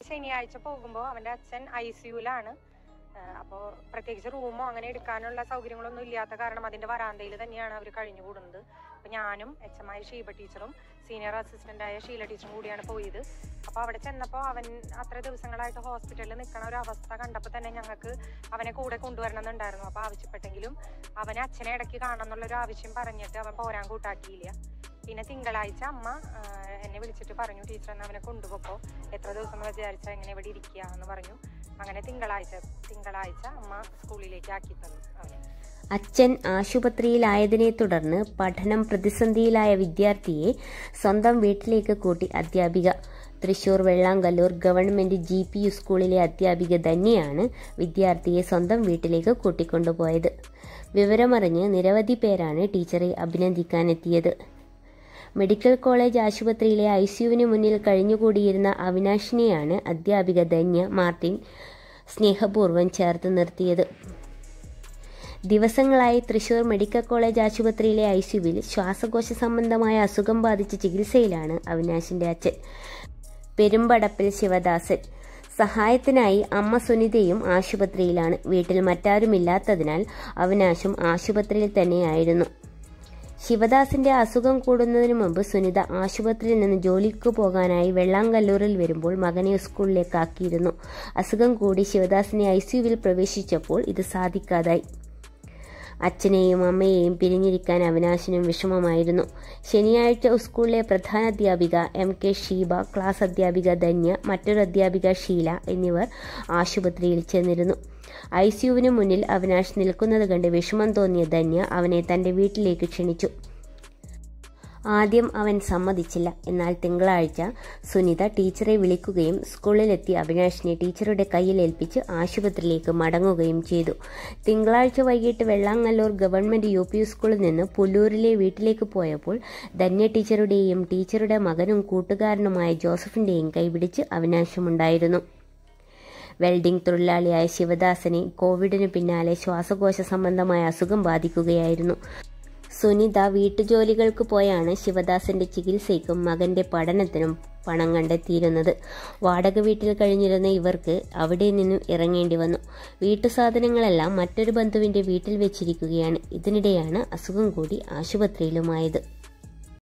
ശനിയാഴ്ച പോകുമ്പോൾ അവൻ്റെ അച്ഛൻ ICUലാണ്. അപ്പോൾ പ്രത്യേകിച്ച് റൂമോ അങ്ങനെ എടുക്കാനുള്ള സൗകര്യങ്ങളൊന്നും ഇല്ലാത്ത കാരണം അതിൻ്റെ വരാന്തയിൽ തന്നെയാണ് അവർ കഴിഞ്ഞു കൂടുന്നത്. അപ്പോൾ ഞാനും HM ഷീബ ടീച്ചറും സീനിയർ അസിസ്റ്റൻ്റായ ഷീല ടീച്ചറും കൂടിയാണ് പോയത്. അപ്പോൾ അവിടെ ചെന്നപ്പോൾ അവൻ അത്ര ദിവസങ്ങളായിട്ട് ഹോസ്പിറ്റലിൽ നിൽക്കണ ഒരു അവസ്ഥ കണ്ടപ്പോൾ തന്നെ ഞങ്ങൾക്ക് അവനെ കൂടെ കൊണ്ടുവരണം എന്നുണ്ടായിരുന്നു. അപ്പോൾ ആവശ്യപ്പെട്ടെങ്കിലും അവനെ അച്ഛനെ ഇടയ്ക്ക് കാണണം എന്നുള്ളൊരു ആവശ്യം പറഞ്ഞിട്ട് അവൻ പോരാൻ കൂട്ടാക്കിയില്ല. പിന്നെ തിങ്കളാഴ്ച അമ്മ എന്നെ വിളിച്ചിട്ട് പറഞ്ഞു, ടീച്ചർ എന്ന് അവനെ കൊണ്ടുപോക്കോ, എത്ര ദിവസം വിചാരിച്ചാൽ എങ്ങനെ ഇവിടെ ഇരിക്കുക എന്ന് പറഞ്ഞു. അങ്ങനെ തിങ്കളാഴ്ച അമ്മ സ്കൂളിലേക്ക് ആക്കി തന്നു അവനെ. അച്ഛൻ ആശുപത്രിയിലായതിനെ തുടർന്ന് പഠനം പ്രതിസന്ധിയിലായ വിദ്യാർത്ഥിയെ സ്വന്തം വീട്ടിലേക്ക് കൂട്ടി അധ്യാപിക. തൃശൂർ വെള്ളാങ്കല്ലൂർ ഗവൺമെന്റ് GPU സ്കൂളിലെ അധ്യാപിക ധന്യയാണ് വിദ്യാർത്ഥിയെ സ്വന്തം വീട്ടിലേക്ക് കൂട്ടിക്കൊണ്ടുപോയത്. വിവരമറിഞ്ഞ് നിരവധി പേരാണ് ടീച്ചറെ അഭിനന്ദിക്കാനെത്തിയത്. മെഡിക്കൽ കോളേജ് ആശുപത്രിയിലെ ICUവിന് മുന്നിൽ കഴിഞ്ഞുകൂടിയിരുന്ന അവിനാശിനെയാണ് അധ്യാപിക ധന്യ മാർട്ടിൻ സ്നേഹപൂർവ്വം ചേർത്ത് നിർത്തിയത്. ദിവസങ്ങളായി തൃശൂർ മെഡിക്കൽ കോളേജ് ആശുപത്രിയിലെ ICUവിൽ ശ്വാസകോശ സംബന്ധമായ അസുഖം ബാധിച്ച് ചികിത്സയിലാണ് അവിനാശിന്റെ അച്ഛൻ. പെരുമ്പടപ്പിൽ ശിവദാസൻ. സഹായത്തിനായി അമ്മ സുനിതയും ആശുപത്രിയിലാണ്. വീട്ടിൽ മറ്റാരുമില്ലാത്തതിനാൽ അവിനാശും ആശുപത്രിയിൽ തന്നെയായിരുന്നു. ശിവദാസിന്റെ അസുഖം കൂടുന്നതിന് മുമ്പ് സുനിത ആശുപത്രിയിൽ നിന്ന് ജോലിക്ക് പോകാനായി വെള്ളാങ്കല്ലൂരിൽ വരുമ്പോൾ മകനെ സ്കൂളിലേക്കാക്കിയിരുന്നു. അസുഖം കൂടി ശിവദാസിനെ ICUവിൽ പ്രവേശിച്ചപ്പോൾ ഇത് സാധിക്കാതായി. അച്ഛനെയും അമ്മയെയും പിരിഞ്ഞിരിക്കാൻ അവിനാശിനും വിഷമമായിരുന്നു. ശനിയാഴ്ച സ്കൂളിലെ പ്രധാനാധ്യാപിക MK ഷീബ, ക്ലാസ് അധ്യാപിക ധന്യ, മറ്റൊരു അധ്യാപിക ഷീല എന്നിവർ ആശുപത്രിയിൽ ചെന്നിരുന്നു. ICUവിന് മുന്നിൽ അവിനാശ് നിൽക്കുന്നത് കണ്ട് വിഷമം തോന്നിയ ധന്യ അവനെ തന്റെ വീട്ടിലേക്ക് ക്ഷണിച്ചു. ആദ്യം അവൻ സമ്മതിച്ചില്ല. എന്നാൽ തിങ്കളാഴ്ച സുനിത ടീച്ചറെ വിളിക്കുകയും സ്കൂളിലെത്തി അവിനാശിനെ ടീച്ചറുടെ കയ്യിലേൽപ്പിച്ച് ആശുപത്രിയിലേക്ക് മടങ്ങുകയും ചെയ്തു. തിങ്കളാഴ്ച വൈകിട്ട് വെള്ളാങ്ങല്ലൂർ ഗവൺമെന്റ് UPU സ്കൂളിൽ നിന്ന് പുല്ലൂരിലെ വീട്ടിലേക്ക് പോയപ്പോൾ ധന്യ ടീച്ചറുടെയും ടീച്ചറുടെ മകനും കൂട്ടുകാരനുമായ ജോസഫിന്റെയും കൈപിടിച്ച് അവിനാശുമുണ്ടായിരുന്നു. വെൽഡിംഗ് തൊഴിലാളിയായ ശിവദാസനെ കോവിഡിന് പിന്നാലെ ശ്വാസകോശ സംബന്ധമായ അസുഖം ബാധിക്കുകയായിരുന്നു. സുനിത വീട്ടുജോലികൾക്ക് പോയാണ് ശിവദാസന്റെ ചികിത്സയ്ക്കും മകന്റെ പഠനത്തിനും പണം കണ്ടെത്തിയിരുന്നത്. വാടക വീട്ടിൽ കഴിഞ്ഞിരുന്ന ഇവർക്ക് അവിടെ നിന്നും ഇറങ്ങേണ്ടി വന്നു. വീട്ടുസാധനങ്ങളെല്ലാം മറ്റൊരു ബന്ധുവിന്റെ വീട്ടിൽ വെച്ചിരിക്കുകയാണ്. ഇതിനിടെയാണ് അസുഖം കൂടി ആശുപത്രിയിലുമായത്.